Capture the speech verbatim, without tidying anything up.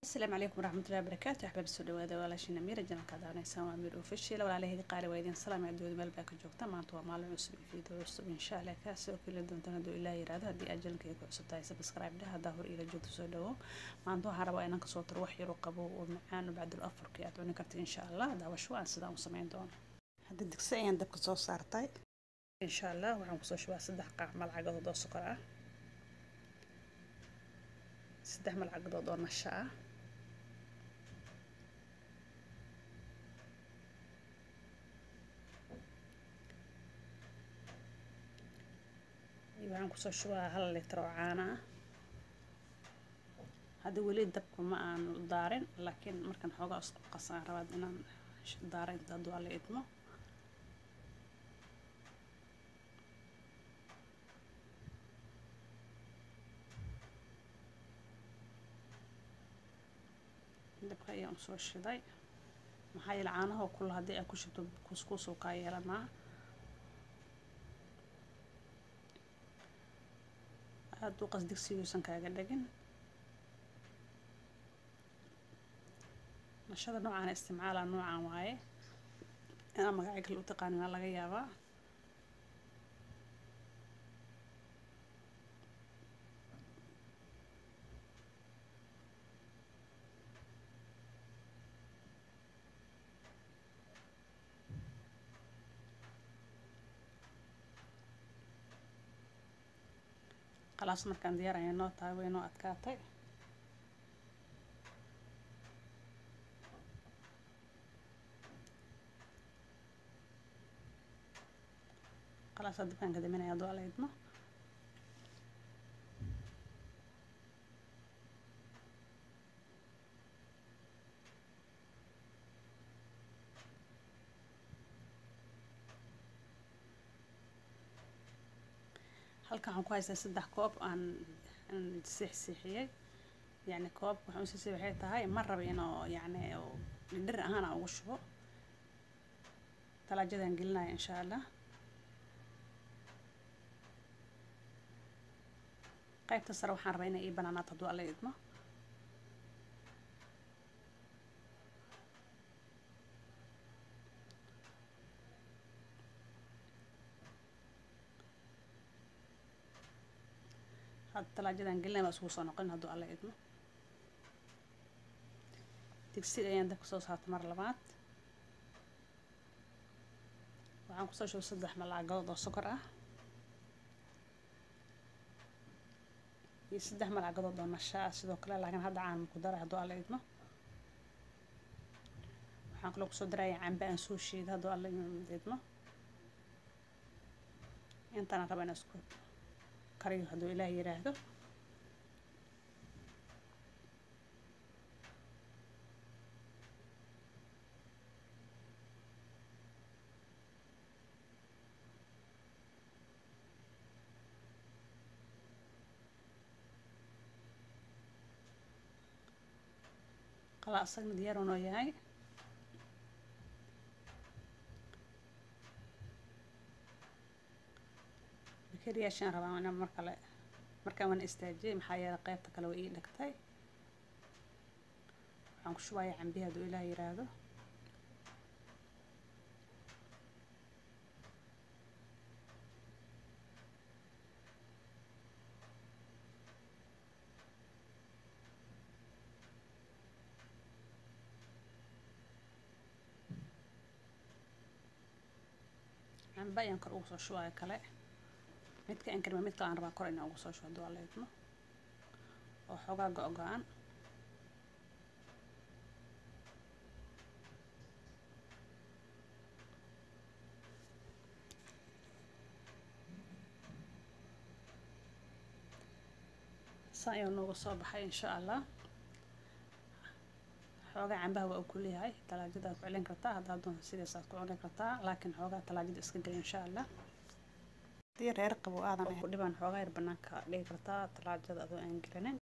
السلام عليكم ورحمة الله وبركاته. أحباب السوداء وهذا ولا شيء نمير الجنة كذا أنا سام أمير وفشل ولا عليه قاري ويدين سلام عدود مال باك جوكتا ما أنتوا مال عصب في دوس إن شاء الله كاسو كل دون تندو إلا يراد هدي أجل كي سبتاي سبسكرايب ده ظهر إلى جوت سوداء ما أنتوا هربا أنا كصوت روح يرقبوا ومعان بعد الأفر كي أتوني كرت إن شاء الله ده وشو عن صدام سمعين دون هذا الدكسي عندك كصوت صارتاي إن شاء الله وعم كصوت شو صدق قاع ملعقة دو سكر صدق ملعقة دو نشاء waxaan ku soo shubaa hal litir oo caano ah hada wali dabka ma aan daarin laakiin markan xoogaa isku qasaan rabaa inaan daarin dad waa la idmo dabka ayaan soo shiday maxay caanaha kullu hadii ay ku shubto kuskus oo ka yeelana هادو قصدك سيوسن كاغا دغن نشada noocan isticmaala noocan waaye ana magaca kale u taqaanina laga yaaba خلاص markaan diyaarayno tahay wayno adkaatay خلاص dadkan ka daminaya doo leedmo halkan waxaan ku haystaa saddex koob aan sixsixiyay yani koob waxaan sii waxay tahay mar raba inoo yani dhir ahaan ugu shubo talaajadan gelinaya insha Allah qaybta sare waxaan rabaa inay ii banaanaato haduu alla idmo هاد talaajadan gelinaya isku soo noqon haduu alla idmo digsiga ayaan dabka soo saartay mar labaad waxaan ku soo shubay saddex malacqadood oo sokor ah iyo saddex malacqadood oo nasha sidoo kale laakiin hadda aan ku daray haduu alla idmo waxaan kale ku soo daray cambe aan soo shiiday haduu alla idmo intaan rabaa inaan isku kariyo haduu Ilaahay yiraahdo خلاص أنا ديار ونوياي بكري عشان ربما أنا مركلة مركلة من استاجي محايا قيبتك لو إيه لكتاي عم شوية عم بيها دو إلهي يرادو عم بيان كر أوصل شوية كله متك إن كريمة متك أنا ربا كورينا أوصل شوية دو الله يدمه وحوجا جوجان سايون نوصل بحي إن شاء الله حوجا عم بهوا كل هاي تلاجد كعلين كرتا هذا دون سيدي صار كعلين كرتا لكن حوجا تلاجد اسكندري إن شاء الله دير يرقبوا آدم يقولون حوجا يربنا كلي كرتا تلاجد أذو إنجلين